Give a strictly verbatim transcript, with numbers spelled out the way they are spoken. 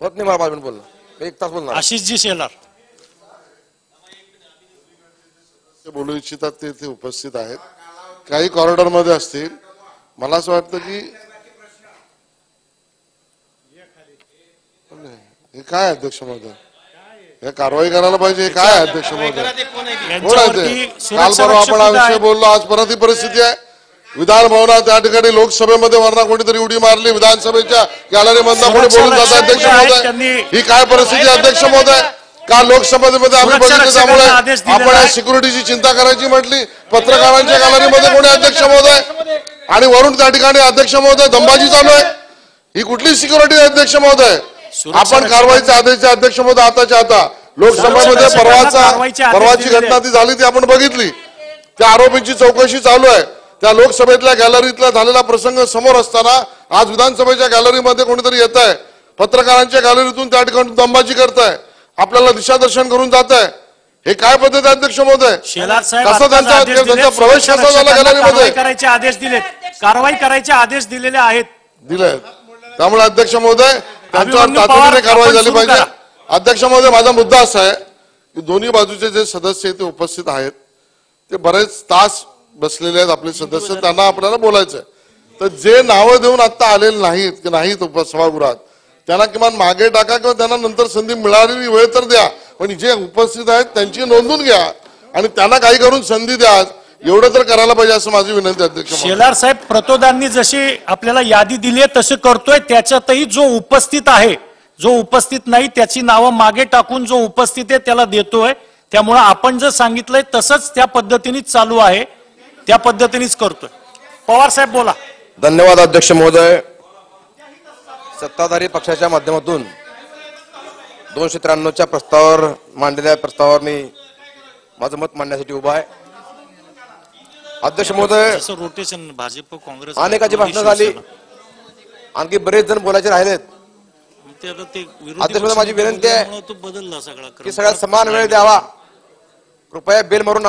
होत नाही मला पाच मिनिट बोलणं, एक तास बोलणार. आशिषजी शेलार बोलू इच्छितात ते इथे उपस्थित आहेत, काही कॉरिडॉर मध्ये असतील. मला असं वाटतं की हे काय अध्यक्ष महोदय, हे कारवाई करायला पाहिजे. काय अध्यक्ष महोदय कोण आहे ते? काल परवा आपण हा विषय बोललो, आज परत ही परिस्थिती आहे. विधान भवनात त्या ठिकाणी लोकसभेमध्ये वरना कोणीतरी उडी मारली, विधानसभेच्या गॅलरी मधला कोणी बोलून जातात. अध्यक्ष महोदय ही काय परिस्थिती आहे अध्यक्ष महोदय? काल लोकसभेमध्ये आम्ही बघितलं, त्यामुळे आपण या सिक्युरिटीची चिंता करायची म्हटली. पत्रकारांच्या गॅलरीमध्ये कोणी अध्यक्ष महोदय, आणि वरून त्या ठिकाणी अध्यक्ष महोदय दंबाजी चालू आहे. ही कुठली सिक्युरिटी आहे अध्यक्ष महोदय? आपण कारवाईचे आदेश अध्यक्ष महोदय आताच्या आता लोकसभेमध्ये परवाचा परवाची घटना ती झाली ती आपण बघितली. त्या आरोपींची चौकशी चालू आहे. त्या लोकसभेतल्या गॅलरीतला झालेला प्रसंग समोर असताना आज विधानसभेच्या गॅलरीमध्ये कोणीतरी येत आहे, पत्रकारांच्या गॅलरीतून त्या ठिकाणी दंबाजी करत आहे, आपल्याला दिशादर्शन करून जात आहे. हे काय पद्धत आहे अध्यक्ष महोदय? कसं त्यांचा त्यांचा प्रवेश कसा झाला गॅलरीमध्ये? करायचे आदेश दिलेत, कारवाई करायचे आदेश दिलेले आहेत दिले. त्यामुळे अध्यक्ष महोदय त्यांच्यावर तातडीने कारवाई झाली पाहिजे. अध्यक्ष महोदय माझा मुद्दा असा आहे की दोन्ही बाजूचे जे सदस्य ते उपस्थित आहेत ते बरेच तास बसलेले आहेत आपले सदस्य, त्यांना आपल्याला बोलायचं आहे. तर जे नावं देऊन आता आलेले नाहीत की नाहीत उपसभागृहात त्यांना किमान मागे टाका किंवा त्यांना नंतर संधी मिळालेली वेळ तर द्या, पण जे उपस्थित आहेत त्यांची नोंदून घ्या आणि त्यांना काही करून संधी द्या. एवढं तर करायला पाहिजे असं माझी विनंती अध्यक्ष. शेलार साहेब प्रतोदांनी जशी आपल्याला यादी दिली आहे तसे करतोय, त्याच्यातही जो उपस्थित आहे, जो उपस्थित नाही त्याची नावं मागे टाकून जो उपस्थित आहे त्याला देतोय. त्यामुळे आपण जर सांगितलंय तसंच त्या पद्धतीनेच चालू आहे, त्या पद्धतीनेच करतोय. पवार साहेब बोला. धन्यवाद अध्यक्ष महोदय. सत्ताधारी पक्षाच्या माध्यमातून दोनशे त्र्याण्णवच्या प्रस्तावावर मांडलेल्या प्रस्तावावर मी माझं मत मांडण्यासाठी उभा आहे. अध्यक्ष महोदय रोटेशन भाजप काँग्रेस अनेकाची भाषणं झाली, आणखी बरेच जण बोलायचे राहिलेत. अध्यक्ष महोदय माझी विनंती आहे बदलला सगळा की सगळ्यात समान वेळ द्यावा. कृपया बेल मारून